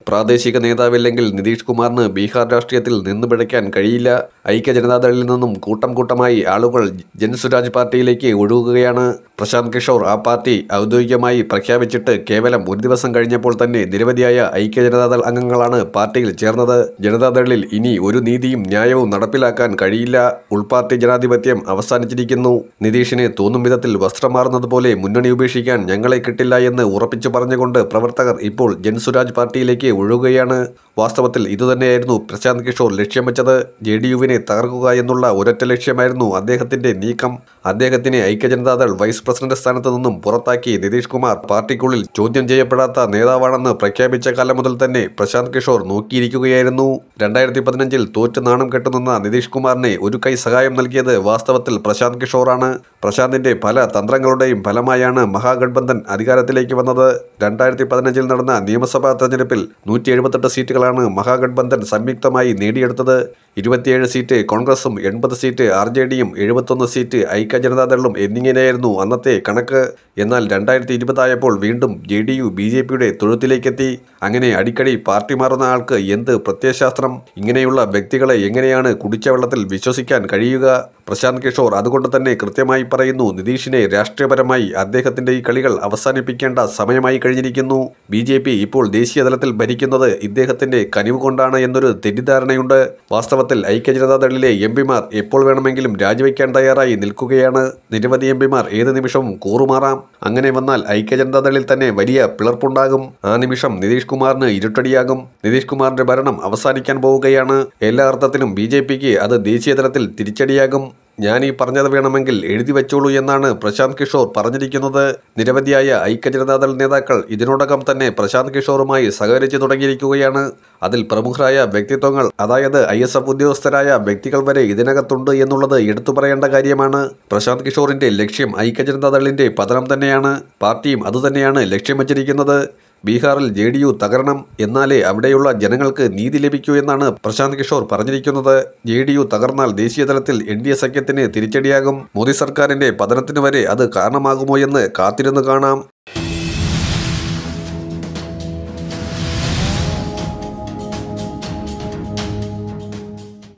പ്രാദേശിക നേതാവില്ലെങ്കിൽ നിതീഷ് കുമാറിന് ബീഹാർ രാഷ്ട്രീയത്തിൽ നിന്ന് പിഴയ്ക്കാൻ കഴിയില്ല. ഐക്യ ജനതാദളിൽ നിന്നും കൂട്ടം കൂട്ടമായി ആളുകൾ ജൻസുരാജ് പാർട്ടിയിലേക്ക് ഒഴുകുകയാണ്. പ്രശാന്ത് കിഷോർ ആ പാർട്ടി ഔദ്യോഗികമായി പ്രഖ്യാപിച്ചിട്ട് കേവലം ഒരു ദിവസം കഴിഞ്ഞപ്പോൾ തന്നെ നിരവധിയായ ഐക്യ ജനതാദൾ അംഗങ്ങളാണ് പാർട്ടിയിൽ ചേർന്നത്. ജനതാദളിൽ ഇനി ഒരു നീതിയും ന്യായവും നടപ്പിലാക്കാൻ കഴിയില്ല. ഉൾപാർട്ടി ജനാധിപത്യം അവസാനിച്ചിരിക്കുന്നു. നിതീഷിന് തോന്നും വിധത്തിൽ വസ്ത്രം മാറുന്നത് പോലെ മുന്നണി ഉപേക്ഷിക്കാൻ ഞങ്ങളെ കിട്ടില്ല എന്ന് ഉറപ്പിച്ചു പറഞ്ഞുകൊണ്ട് പ്രവർത്തകർ ഇപ്പോൾ ജൻസുരാജ് പാർട്ടിയിലേക്ക് ഒഴുകുകയാണ്. വാസ്തവത്തിൽ ഇതുതന്നെയായിരുന്നു പ്രശാന്ത് കിഷോർ ലക്ഷ്യം വെച്ചത്. JDUവിനെ തകർക്കുക എന്നുള്ള ഒരൊറ്റ ലക്ഷ്യമായിരുന്നു അദ്ദേഹത്തിന്റെ നീക്കം. അദ്ദേഹത്തിനെ ഐക്യ ജനതാദൾ വൈസ് പ്രസിഡന്റ് സ്ഥാനത്ത് നിന്നും പുറത്താക്കി നിതീഷ് കുമാർ പാർട്ടിക്കുള്ളിൽ ചോദ്യം ചെയ്യപ്പെടാത്ത നേതാവാണെന്ന് പ്രഖ്യാപിച്ച കാലം മുതൽ തന്നെ പ്രശാന്ത് കിഷോർ നോക്കിയിരിക്കുകയായിരുന്നു. 2015 തോറ്റ് നാണം കെട്ടുനിന്ന നിതീഷ് കുമാറിനെ ഒരു കൈ സഹായം നൽകിയത് വാസ്തവത്തിൽ പ്രശാന്ത് കിഷോറാണ്. പ്രശാന്തിന്റെ പല തന്ത്രങ്ങളുടെയും ഫലമായാണ് മഹാഗഠബന്ധൻ അധികാരത്തിലേക്ക് വന്നത്. 2015 നടന്ന നിയമസഭാ തെരഞ്ഞെടുപ്പിൽ 178 സീറ്റുകളാണ് മഹാഗഠബന്ധൻ സംയുക്തമായി നേടിയെടുത്തത്. 27 സീറ്റ് കോൺഗ്രസും 80 സീറ്റ് RJDയും 71 സീറ്റ് ഐക്യ ജനതാദളും എന്നിങ്ങനെയായിരുന്നു അന്നത്തെ കണക്ക്. എന്നാൽ 2020 ആയപ്പോൾ വീണ്ടും JDU BJPയുടെ തൊഴുത്തിലേക്കെത്തി. അങ്ങനെ അടിക്കടി പാർട്ടി മാറുന്ന ആൾക്ക് എന്ത് പ്രത്യയശാസ്ത്രം? ഇങ്ങനെയുള്ള വ്യക്തികളെ എങ്ങനെയാണ് കുടിച്ച വെള്ളത്തിൽ വിശ്വസിക്കാൻ കഴിയുക? പ്രശാന്ത് കിഷോർ അതുകൊണ്ട് തന്നെ കൃത്യമായി പറയുന്നു, നിതീഷിനെ രാഷ്ട്രീയപരമായി അദ്ദേഹത്തിന്റെ ഈ കളികൾ അവസാനിപ്പിക്കേണ്ട സമയമായി കഴിഞ്ഞിരിക്കുന്നു. BJP ഇപ്പോൾ ദേശീയ തലത്തിൽ ഭരിക്കുന്നത് ഇദ്ദേഹത്തിന്റെ കനിവ് കൊണ്ടാണ് എന്നൊരു തെറ്റിദ്ധാരണയുണ്ട്. വാസ്തവത്തിൽ ഐക്യ ജനതാദളിലെ MP-മാർ എപ്പോൾ വേണമെങ്കിലും രാജിവെക്കാൻ തയ്യാറായി നിൽക്കുകയാണ്. നിരവധി MP-മാർ ഏത് നിമിഷവും കൂറുമാറാം. അങ്ങനെ വന്നാൽ ഐക്യ ജനതാദളിൽ തന്നെ വലിയ പിളർപ്പുണ്ടാകും. ആ നിമിഷം നിതീഷ് കുമാറിന് ഇരുട്ടടിയാകും. നിതീഷ് കുമാറിന്റെ ഭരണം അവസാനിക്കാൻ പോവുകയാണ്. എല്ലാ അർത്ഥത്തിലും BJPക്ക് അത് ദേശീയ തലത്തിൽ തിരിച്ചടിയാകും. ഞാൻ ഈ പറഞ്ഞത് വേണമെങ്കിൽ എഴുതി വെച്ചോളൂ എന്നാണ് പ്രശാന്ത് കിഷോർ പറഞ്ഞിരിക്കുന്നത്. നിരവധിയായ ഐക്യ ജനതാദൾ നേതാക്കൾ ഇതിനോടകം തന്നെ പ്രശാന്ത് കിഷോറുമായി സഹകരിച്ചു തുടങ്ങിയിരിക്കുകയാണ്. അതിൽ പ്രമുഖരായ വ്യക്തിത്വങ്ങൾ, അതായത് ISF ഉദ്യോഗസ്ഥരായ വ്യക്തികൾ വരെ ഇതിനകത്തുണ്ട് എന്നുള്ളത് എടുത്തു പറയേണ്ട കാര്യമാണ്. പ്രശാന്ത് കിഷോറിന്റെ ലക്ഷ്യം ഐക്യ ജനതാദളിന്റെ പതനം തന്നെയാണ്. പാർട്ടിയും അതുതന്നെയാണ് ലക്ഷ്യം വച്ചിരിക്കുന്നത്. ബീഹാറിൽ JDU തകരണം, എന്നാലേ അവിടെയുള്ള ജനങ്ങൾക്ക് നീതി ലഭിക്കൂ എന്നാണ് പ്രശാന്ത് കിഷോർ പറഞ്ഞിരിക്കുന്നത്. JDU തകർന്നാൽ ദേശീയ തലത്തിൽ NDA സഖ്യത്തിന് തിരിച്ചടിയാകും. മോദി സർക്കാരിന്റെ പതനത്തിന് വരെ അത് കാരണമാകുമോ എന്ന് കാത്തിരുന്ന് കാണാം.